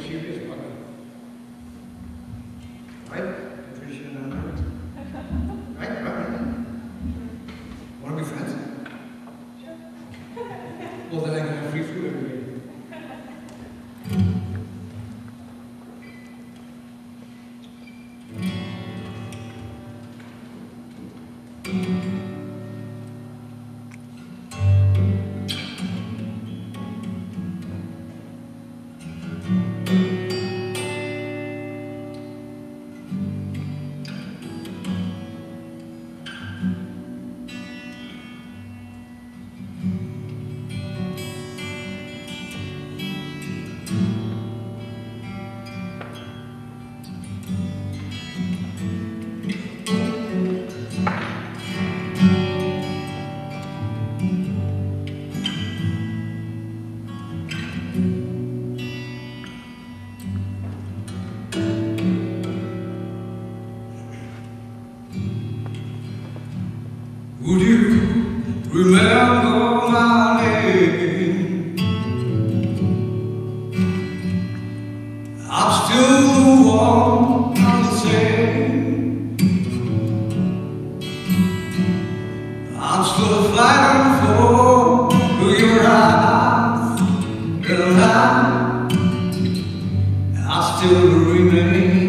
serious partner. Right? Patricia and Anna? Right? Want to be friends? Sure. Well, then I can have free food every day. Would you remember my name? I'm still the one, I'm the same. I'm still fighting for your eyes, and I still remain.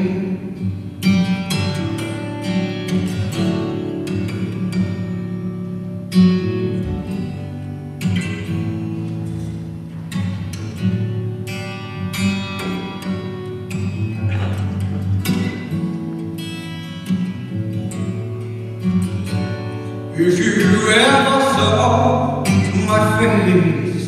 If you ever saw my face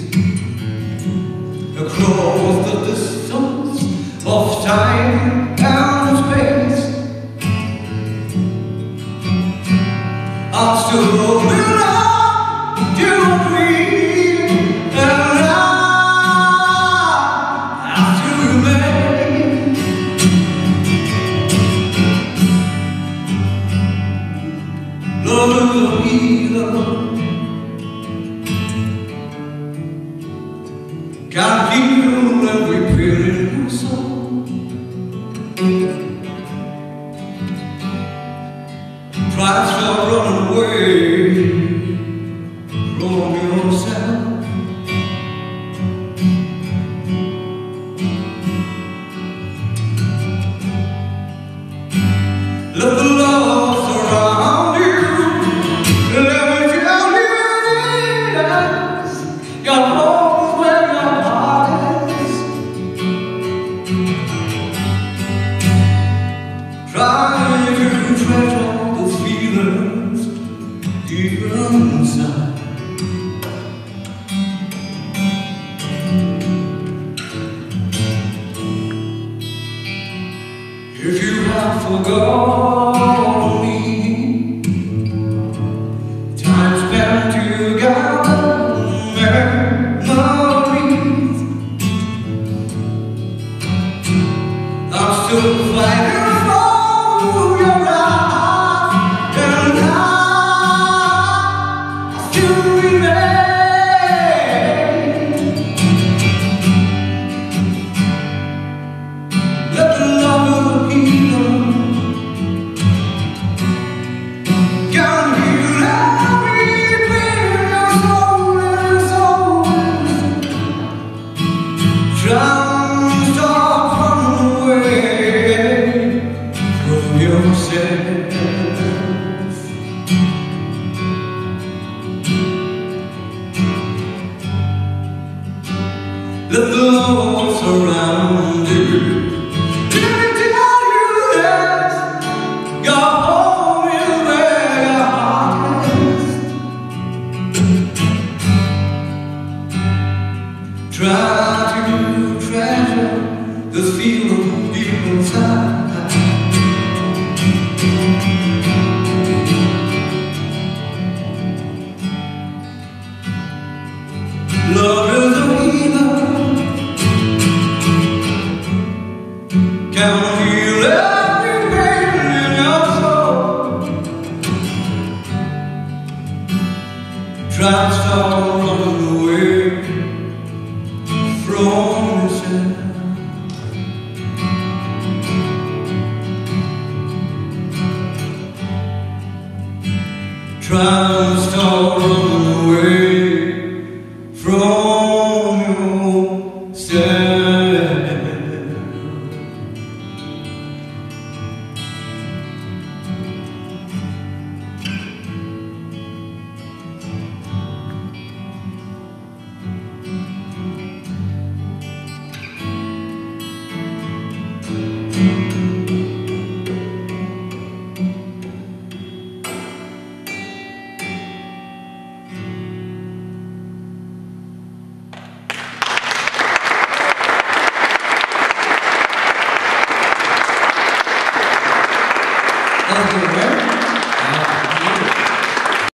across the distance of time and space, I'm still holding on to a dream, and I still remain. Love is a healer, can heal every pain in my soul. Try to stop running away from yourself. Let the love surround you. Let me tell you this, your home is where your heart is. Try to treasure the feelings deep inside. If you have forgotten me, time spent together, memories, I'm still fighting for your love, and I still remain. Let the love of the healer can heal every pain in your soul, Try to stop running away from yourself. Let the love surround you. Let me tell you this, your home is where your heart is. Try to treasure this feeling deep inside. Love is a healer, can heal every pain in your soul. Try to stop running away from yourself. Thank you very